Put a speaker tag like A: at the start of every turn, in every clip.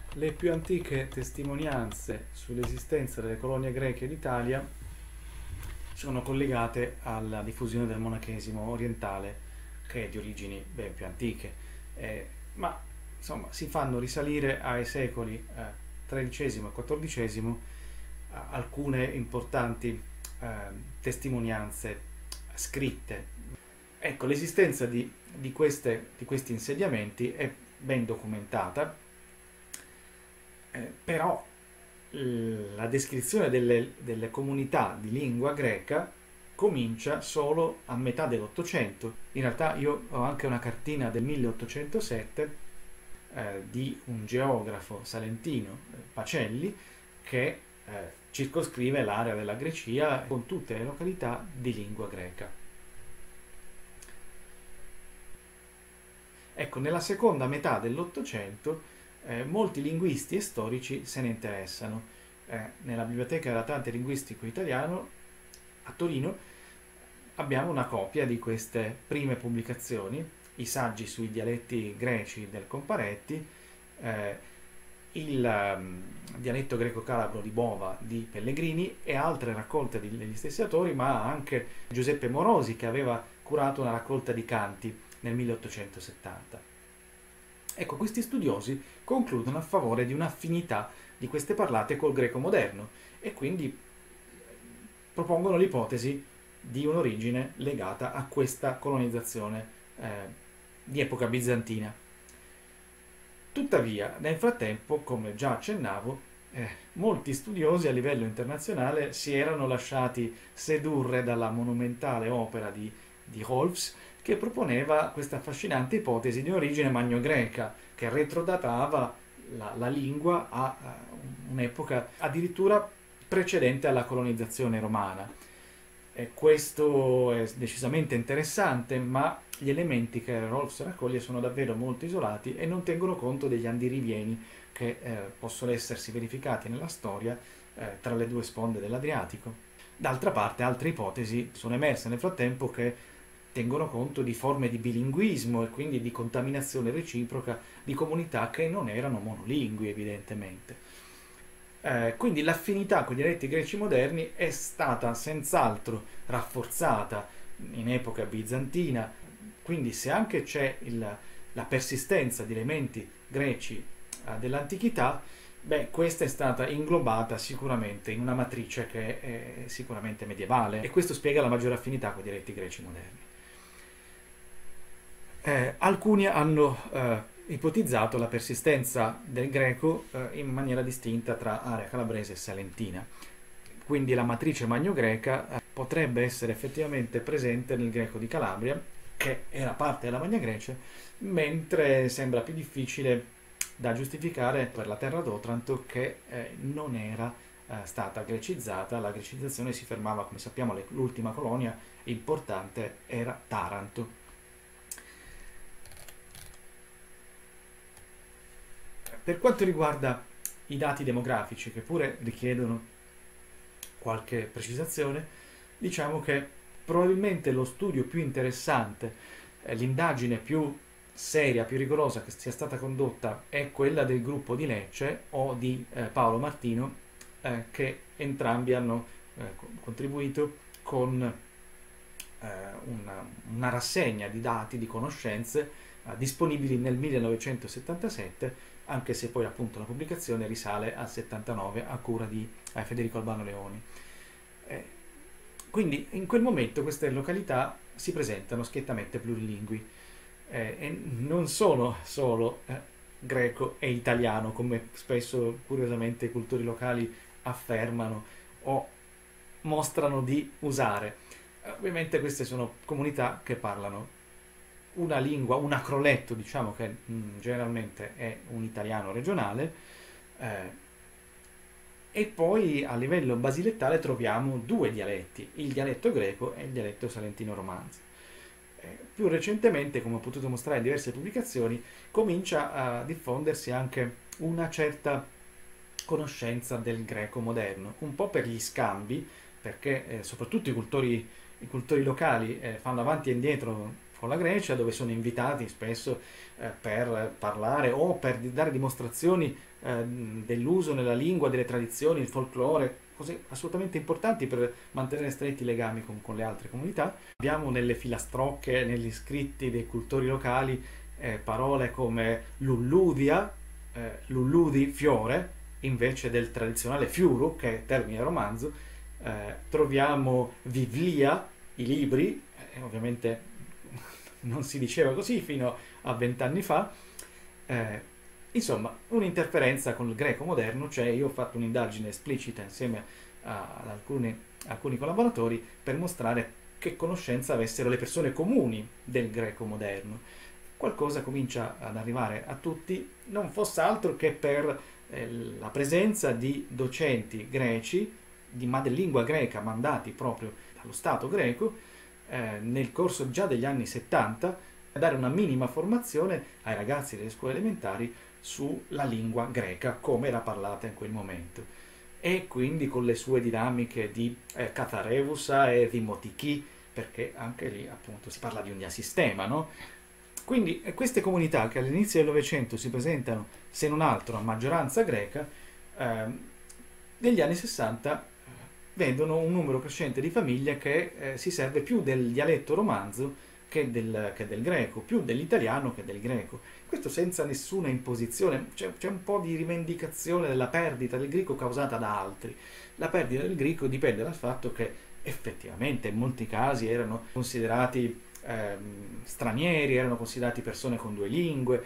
A: Le più antiche testimonianze sull'esistenza delle colonie greche d'Italia sono collegate alla diffusione del monachesimo orientale, che è di origini ben più antiche, ma insomma si fanno risalire ai secoli XIII e XIV alcune importanti testimonianze scritte. Ecco, l'esistenza di questi insediamenti è ben documentata, però la descrizione delle comunità di lingua greca comincia solo a metà dell'Ottocento. In realtà io ho anche una cartina del 1807 di un geografo salentino, Pacelli, che circoscrive l'area della Grecia con tutte le località di lingua greca. Ecco, nella seconda metà dell'Ottocento molti linguisti e storici se ne interessano. Nella Biblioteca Datante Linguistico Italiano a Torino abbiamo una copia di queste prime pubblicazioni, i saggi sui dialetti greci del Comparetti, il dialetto greco-calabro di Bova di Pellegrini e altre raccolte degli stessi autori, ma anche Giuseppe Morosi, che aveva curato una raccolta di canti nel 1870. Ecco, questi studiosi concludono a favore di un'affinità di queste parlate col greco moderno e quindi propongono l'ipotesi di un'origine legata a questa colonizzazione di epoca bizantina. Tuttavia, nel frattempo, come già accennavo, molti studiosi a livello internazionale si erano lasciati sedurre dalla monumentale opera di Holmes, che proponeva questa affascinante ipotesi di origine magno-greca che retrodatava la lingua a un'epoca addirittura precedente alla colonizzazione romana. E questo è decisamente interessante, ma gli elementi che Rolfs raccoglie sono davvero molto isolati e non tengono conto degli andirivieni che possono essersi verificati nella storia tra le due sponde dell'Adriatico. D'altra parte, altre ipotesi sono emerse nel frattempo che tengono conto di forme di bilinguismo e quindi di contaminazione reciproca di comunità che non erano monolingui, evidentemente. Quindi l'affinità con i dialetti greci moderni è stata senz'altro rafforzata in epoca bizantina, quindi se anche c'è la persistenza di elementi greci dell'antichità, beh, questa è stata inglobata sicuramente in una matrice che è sicuramente medievale e questo spiega la maggiore affinità con i dialetti greci moderni. Alcuni hanno ipotizzato la persistenza del greco in maniera distinta tra area calabrese e salentina. Quindi la matrice magno-greca potrebbe essere effettivamente presente nel greco di Calabria, che era parte della Magna Grecia, mentre sembra più difficile da giustificare per la terra d'Otranto, che non era stata grecizzata. La grecizzazione si fermava, come sappiamo, l'ultima colonia importante era Taranto. Per quanto riguarda i dati demografici, che pure richiedono qualche precisazione, diciamo che probabilmente lo studio più interessante, l'indagine più seria, più rigorosa che sia stata condotta è quella del gruppo di Lecce o di Paolo Martino, che entrambi hanno contribuito con una rassegna di dati, di conoscenze disponibili nel 1977, anche se poi appunto la pubblicazione risale al 79 a cura di Federico Albano Leoni. Quindi in quel momento queste località si presentano schiettamente plurilingui e non sono solo greco e italiano, come spesso curiosamente i cultori locali affermano o mostrano di usare. Ovviamente queste sono comunità che parlano una lingua, un acroletto, diciamo, che generalmente è un italiano regionale, e poi a livello basilettale troviamo due dialetti, il dialetto greco e il dialetto salentino-romanzo. Più recentemente, come ho potuto mostrare in diverse pubblicazioni, comincia a diffondersi anche una certa conoscenza del greco moderno, un po' per gli scambi, perché soprattutto i cultori locali fanno avanti e indietro con la Grecia, dove sono invitati spesso per parlare o per dare dimostrazioni dell'uso nella lingua, delle tradizioni, il folklore, cose assolutamente importanti per mantenere stretti legami con le altre comunità. Abbiamo nelle filastrocche, negli scritti dei cultori locali, parole come lulludia, lulludi fiore, invece del tradizionale fiuru, che è termine romanzo. Troviamo vivlia, i libri, ovviamente non si diceva così fino a 20 anni fa. Insomma, un'interferenza con il greco moderno, cioè io ho fatto un'indagine esplicita insieme ad alcuni collaboratori per mostrare che conoscenza avessero le persone comuni del greco moderno. Qualcosa comincia ad arrivare a tutti, non fosse altro che per la presenza di docenti greci, di madrelingua greca, mandati proprio dallo Stato greco, nel corso già degli anni 70, a dare una minima formazione ai ragazzi delle scuole elementari sulla lingua greca, come era parlata in quel momento. E quindi con le sue dinamiche di Cathareusa e Dimotichi, perché anche lì appunto si parla di un diasistema, no? Quindi queste comunità che all'inizio del Novecento si presentano, se non altro, a maggioranza greca, negli anni 60 vedono un numero crescente di famiglie che si serve più del dialetto romanzo che del greco, più dell'italiano che del greco. Questo senza nessuna imposizione, c'è un po' di rivendicazione della perdita del greco causata da altri. La perdita del greco dipende dal fatto che effettivamente in molti casi erano considerati stranieri, erano considerati persone con due lingue,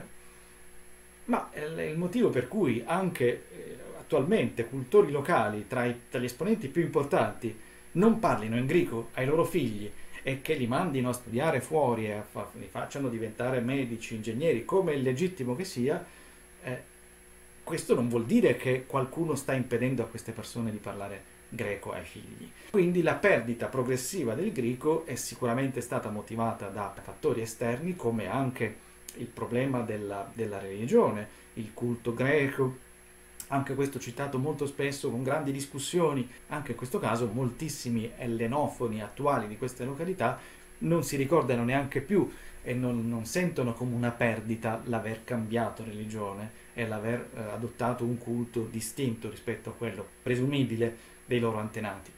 A: ma il motivo per cui anche attualmente cultori locali tra gli esponenti più importanti non parlino in greco ai loro figli e che li mandino a studiare fuori e li facciano diventare medici, ingegneri, come è legittimo che sia, questo non vuol dire che qualcuno sta impedendo a queste persone di parlare greco ai figli. Quindi la perdita progressiva del greco è sicuramente stata motivata da fattori esterni, come anche il problema della religione, il culto greco, anche questo citato molto spesso con grandi discussioni. Anche in questo caso moltissimi ellenofoni attuali di queste località non si ricordano neanche più e non sentono come una perdita l'aver cambiato religione e l'aver adottato un culto distinto rispetto a quello presumibile dei loro antenati.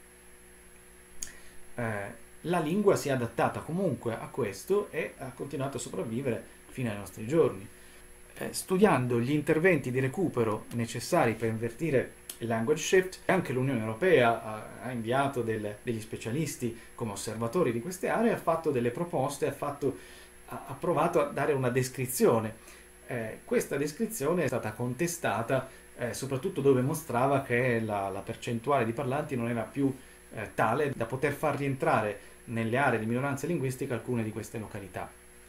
A: La lingua si è adattata comunque a questo e ha continuato a sopravvivere fino ai nostri giorni. Studiando gli interventi di recupero necessari per invertire il language shift, anche l'Unione Europea ha inviato degli specialisti come osservatori di queste aree, ha fatto delle proposte, ha provato a dare una descrizione. Questa descrizione è stata contestata soprattutto dove mostrava che la percentuale di parlanti non era più tale da poter far rientrare nelle aree di minoranza linguistica alcune di queste località.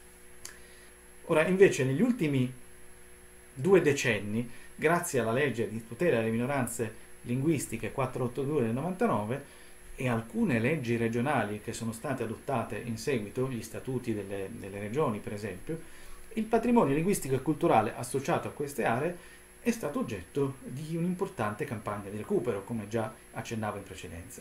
A: Ora, invece, negli ultimi 2 decenni, grazie alla legge di tutela delle minoranze linguistiche 482 del 99 e alcune leggi regionali che sono state adottate in seguito, gli statuti delle regioni per esempio, il patrimonio linguistico e culturale associato a queste aree è stato oggetto di un'importante campagna di recupero, come già accennavo in precedenza.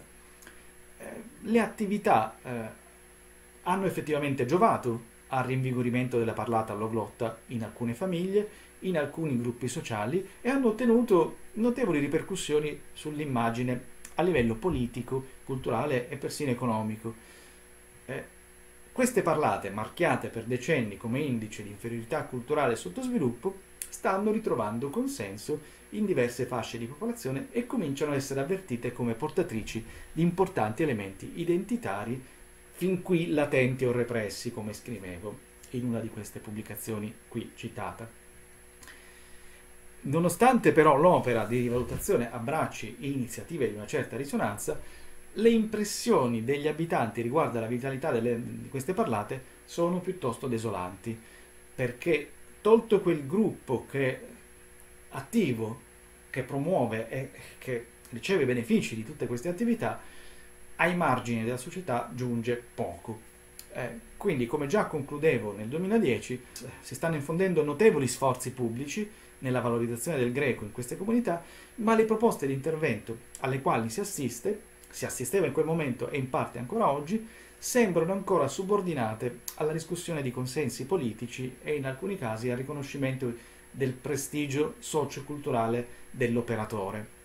A: Le attività hanno effettivamente giovato al rinvigorimento della parlata alloglotta in alcune famiglie, in alcuni gruppi sociali e hanno ottenuto notevoli ripercussioni sull'immagine a livello politico, culturale e persino economico. Queste parlate, marchiate per decenni come indice di inferiorità culturale e sottosviluppo, stanno ritrovando consenso in diverse fasce di popolazione e cominciano a essere avvertite come portatrici di importanti elementi identitari fin qui latenti o repressi, come scrivevo in una di queste pubblicazioni qui citata. Nonostante però l'opera di rivalutazione abbracci iniziative di una certa risonanza, le impressioni degli abitanti riguardo alla vitalità di queste parlate sono piuttosto desolanti, perché tolto quel gruppo attivo, che promuove e che riceve i benefici di tutte queste attività, ai margini della società giunge poco. Quindi, come già concludevo nel 2010, si stanno infondendo notevoli sforzi pubblici nella valorizzazione del greco in queste comunità, ma le proposte di intervento alle quali si assisteva in quel momento e in parte ancora oggi sembrano ancora subordinate alla discussione di consensi politici e in alcuni casi al riconoscimento del prestigio socioculturale dell'operatore.